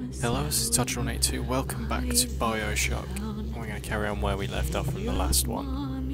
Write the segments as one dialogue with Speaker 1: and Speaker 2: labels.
Speaker 1: Hello, this is Touch182. Welcome back to Bioshock. We're going to carry on where we left off from the last one.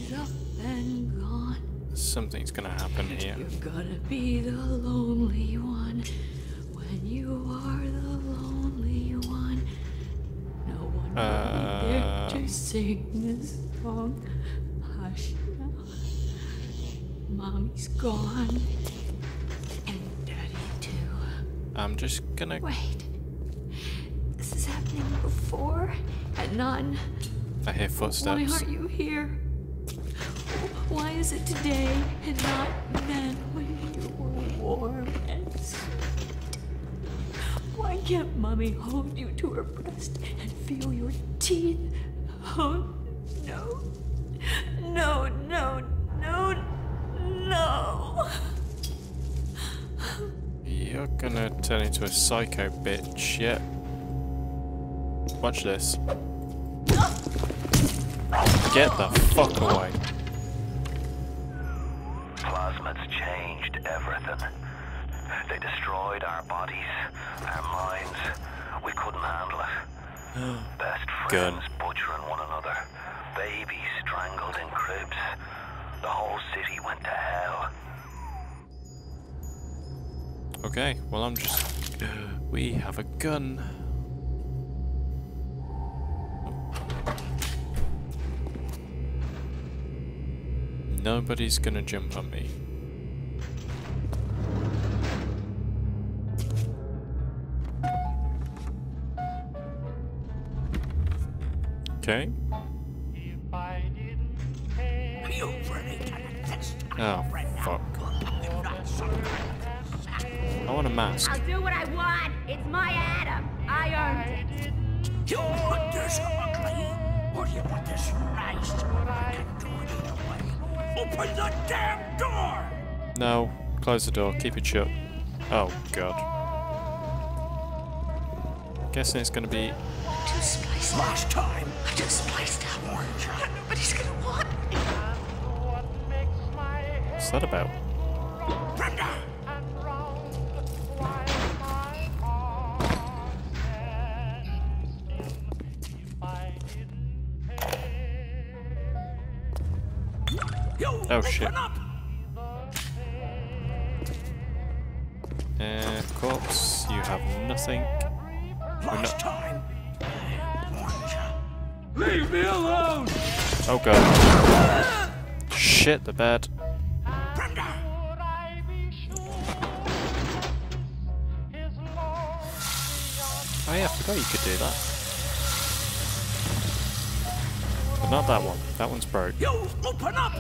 Speaker 1: Something's going to happen here.
Speaker 2: You're gonna be the lonely one when you are the lonely one. No one will be there to sing this song. Hush now. Mommy's gone. And Daddy too.
Speaker 1: I'm just gonna...
Speaker 2: Wait. This is happening before and none.
Speaker 1: I hear footsteps.
Speaker 2: Why aren't you here? Why is it today and not then when you were warm and sweet? Why can't Mommy hold you to her breast and feel your teeth? Oh, no. No, no, no, no.
Speaker 1: You're gonna turn into a psycho bitch, yeah. Watch this. Get the fuck away.
Speaker 3: Plasmids changed everything. They destroyed our bodies, our minds. We couldn't handle it. Best friends butchering one another. Babies strangled in cribs. The whole city went to hell.
Speaker 1: Okay, well I'm just... We have a gun. Nobody's gonna jump on me. Okay. Oh, fuck. I want a mask.
Speaker 4: I'll do what I want. It's my Adam. I earned it.
Speaker 5: You want this ugly, or you want this nice? I can do it either way. Open the damn door!
Speaker 1: No. Close the door. Keep it shut. Oh, God. Guessing it's gonna be...
Speaker 5: Last time.
Speaker 2: I just spliced out orange. Nobody's gonna want me.
Speaker 1: What's that about?
Speaker 5: Brenda!
Speaker 1: Oh shit.
Speaker 5: Up.
Speaker 1: Corpse, you have nothing.
Speaker 5: Last time.
Speaker 6: Leave me alone!
Speaker 1: Oh god. Shit, the bed.
Speaker 5: Brenda!
Speaker 1: Oh yeah, I forgot you could do that. But not that one. That one's broke.
Speaker 5: You open up!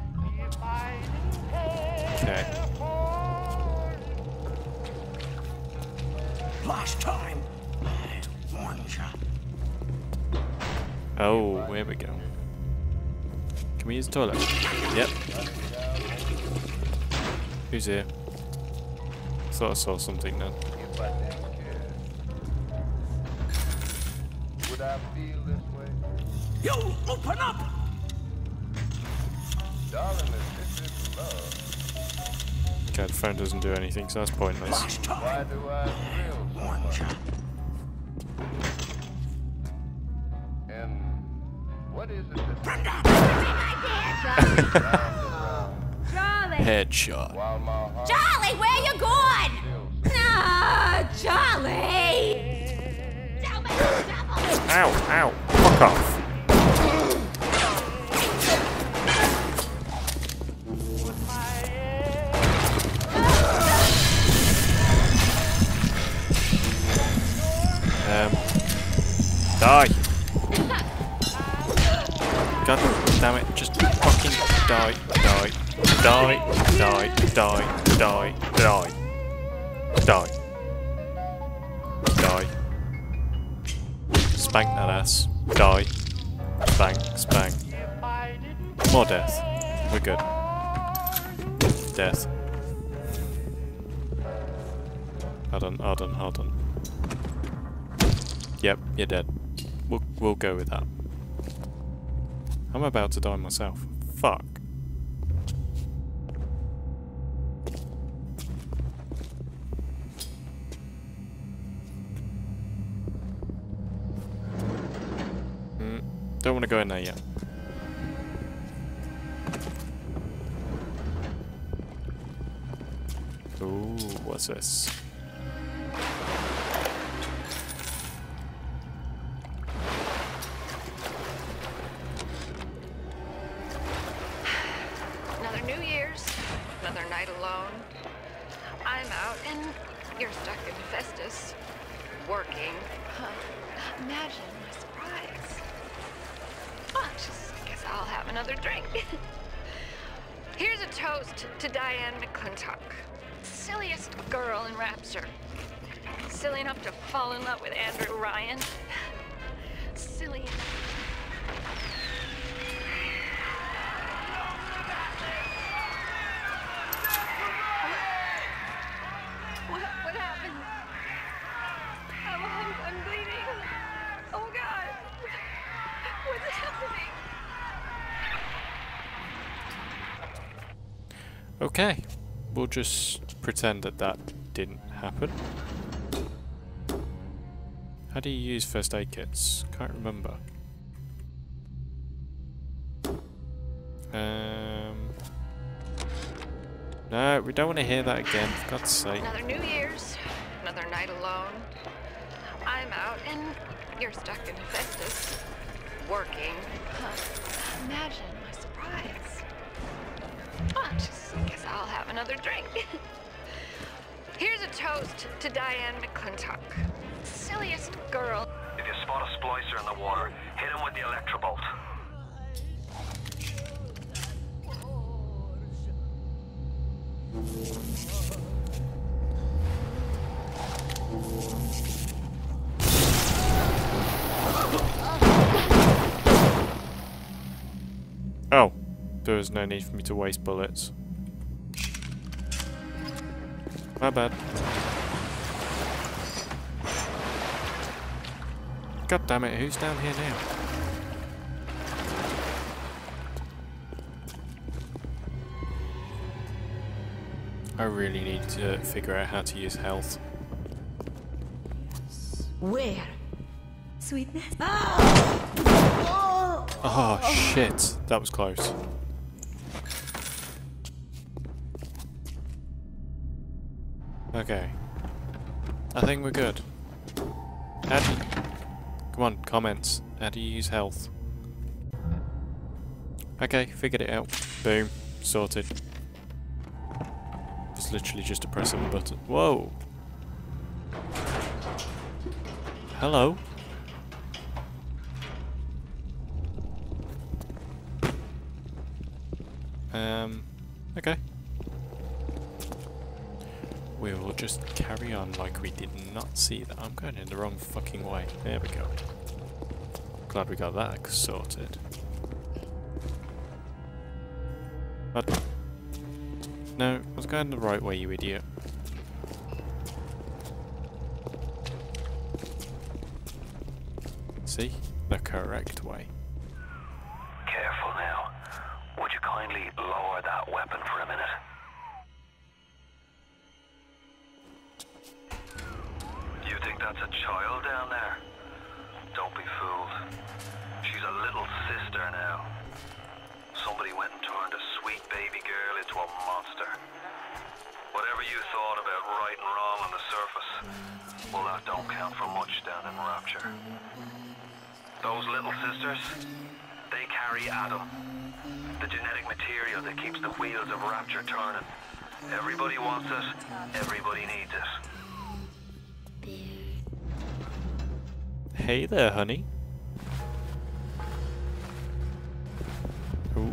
Speaker 1: Okay.
Speaker 5: Last time. I warned you.
Speaker 1: Oh, here we go. Can we use the toilet? Yep. Who's here? Thought I saw something then.
Speaker 6: If I didn't care, would I feel this way?
Speaker 5: You open up!
Speaker 6: Darling, if this is love,
Speaker 1: Okay, the phone doesn't do anything, so that's pointless.
Speaker 5: Last
Speaker 6: why
Speaker 5: time.
Speaker 6: do I thrill so
Speaker 5: Warned
Speaker 6: much?
Speaker 5: you.
Speaker 6: And what is it that
Speaker 5: Brenda!
Speaker 4: Charlie!
Speaker 1: Headshot.
Speaker 6: while my heart
Speaker 4: Charlie, where you going?
Speaker 6: feels
Speaker 4: No, Charlie!
Speaker 1: Ow, ow. Fuck off. Die. God damn it, just fucking die, die, die, die, die, die, die, die, die. Spank that ass. Die. Spank, spank. More death. We're good. Death. Hold on. Yep, you're dead. We'll go with that. I'm about to die myself. Fuck. Don't want to go in there yet. Ooh, what's this?
Speaker 7: Another New Year's, another night alone. I'm out and you're stuck in Festus, working. Huh. Imagine my surprise. Oh, just guess I'll have another drink. Here's a toast to Diane McClintock, silliest girl in Rapture. Silly enough to fall in love with Andrew Ryan. Silly enough. What happened? I'm bleeding. Oh God. What's happening?
Speaker 1: Okay, we'll just pretend that that didn't happen. How do you use first aid kits? Can't remember. No, we don't want to hear that again, for God's sake.
Speaker 7: Another New Year's, another night alone. I'm out and you're stuck in Festus, working. Huh. Imagine my surprise. Oh, just guess I'll have another drink. Here's a toast to Diane McClintock, silliest girl.
Speaker 3: If you spot a splicer in the water, hit him with the electrobolt.
Speaker 1: Oh, there was no need for me to waste bullets. My bad. God damn it, who's down here now? I really need to figure out how to use health.
Speaker 2: Where? Sweetness?
Speaker 1: Oh shit, that was close. Okay. I think we're good. How do you... Come on, comments. How do you use health? Okay, figured it out. Boom. Sorted. It's literally just a press of a button. Whoa! Hello? Okay. We will just carry on like we did not see that. I'm going in the wrong fucking way. There we go. Glad we got that sorted. But no, I was going the right way, you idiot. See? The correct way.
Speaker 3: Careful now. Would you kindly lower that weapon for a minute? You think that's a child down there? Don't be fooled. She's a little sister now. Somebody went and turned a sweet baby girl into a monster. Whatever you thought about right and wrong on the surface, well, that don't count for much down in Rapture. Those little sisters, they carry Adam, the genetic material that keeps the wheels of Rapture turning. Everybody wants it, everybody needs it.
Speaker 1: Hey there, honey. Ooh.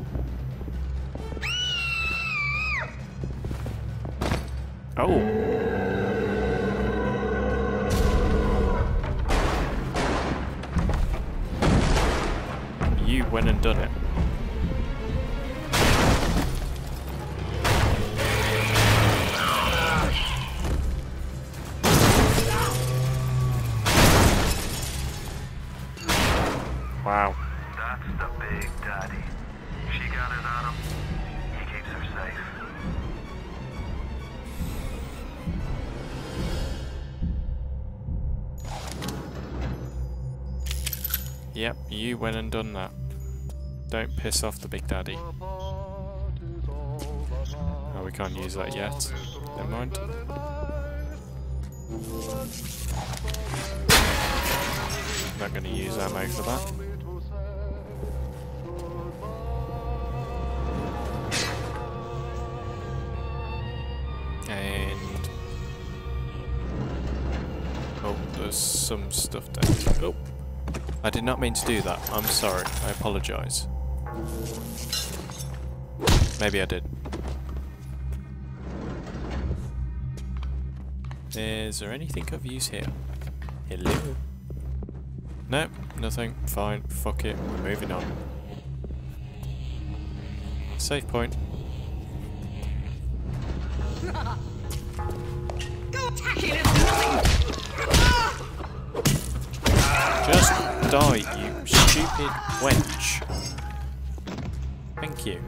Speaker 1: Oh. You went and done it. Wow.
Speaker 3: That's the big daddy. She gathers Adam, he keeps her safe.
Speaker 1: Yep, you went and done that. Don't piss off the Big Daddy. Oh, we can't use that yet. Never mind. Not going to use ammo for that. And... oh, there's some stuff down here. Oh! I did not mean to do that. I'm sorry. I apologise. Maybe I did. Is there anything of use here? Hello? Nope, nothing. Fine. Fuck it. We're moving on. Save point. Just die, you stupid wench. Thank you.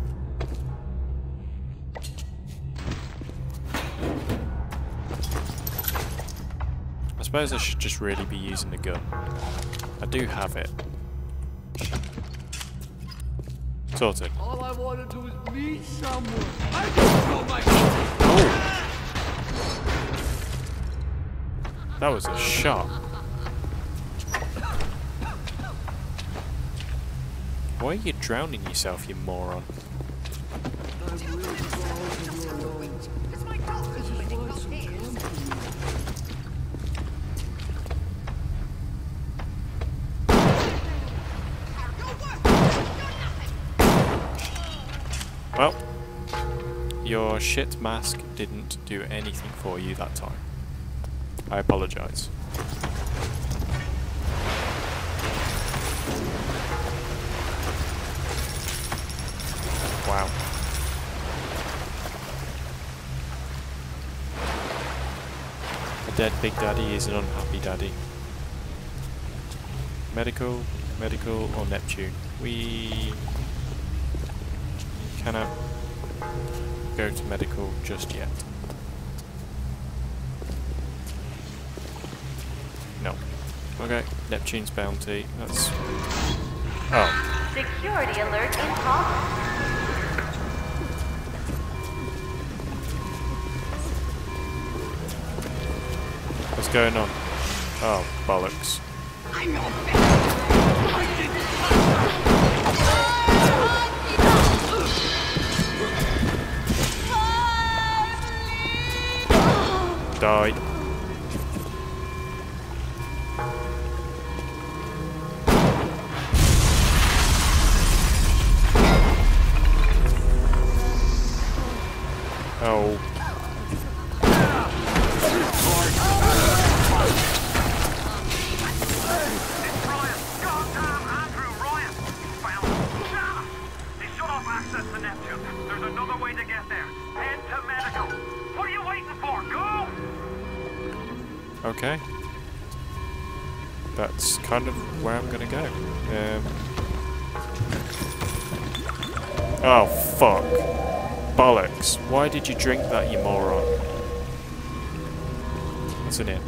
Speaker 1: I suppose I should just really be using the gun. I do have it. Sorted.
Speaker 5: All I want to do is meet someone. I don't know my...
Speaker 1: Oh! That was a shot. Why are you drowning yourself, you moron? Well, your shit mask didn't do anything for you that time. I apologise. Wow. A dead Big Daddy is an unhappy daddy. Medical, medical, or Neptune. We cannot go to medical just yet. No. Okay, Neptune's bounty. That's... oh.
Speaker 4: Security alert in progress.
Speaker 1: What's going on? Oh, bollocks.
Speaker 5: I'm your best. I didn't
Speaker 1: Die. Oh. Okay. That's kind of where I'm gonna go. Oh, fuck. Bollocks. Why did you drink that, you moron? What's in it?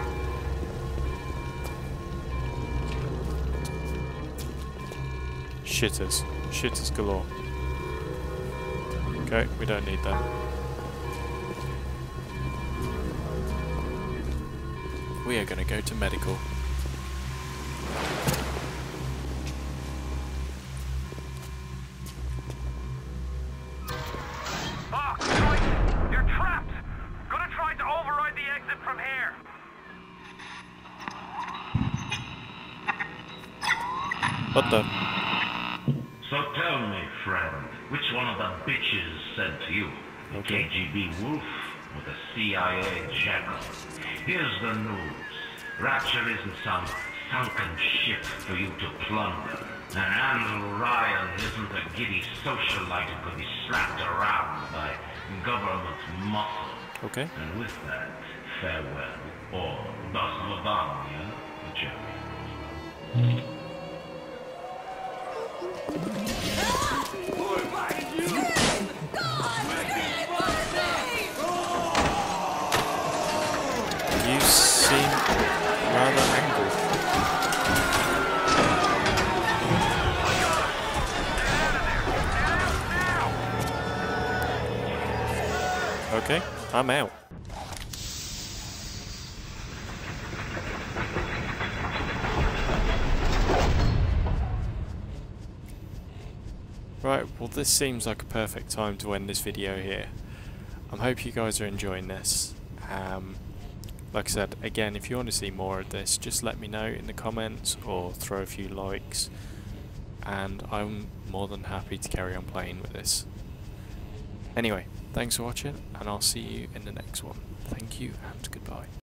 Speaker 1: Shitters. Shitters galore. Okay, we don't need them. We are going to go to medical.
Speaker 3: Fox, you're trapped! Gonna try to override the exit from here.
Speaker 1: What the?
Speaker 8: So tell me, friend, which one of the bitches said to you? The KGB wolf or the CIA jackal? Here's the news. Rapture isn't some sunken ship for you to plunder. And Andrew Ryan isn't a giddy socialite who could be slapped around by government muscle.
Speaker 1: Okay.
Speaker 8: And with that, farewell, or das Lavanya, the champion.
Speaker 1: You seem rather angry. Okay, I'm out. Right, well this seems like a perfect time to end this video here. I hope you guys are enjoying this. Like I said, again, if you want to see more of this, just let me know in the comments or throw a few likes, and I'm more than happy to carry on playing with this. Anyway, thanks for watching, and I'll see you in the next one. Thank you and goodbye.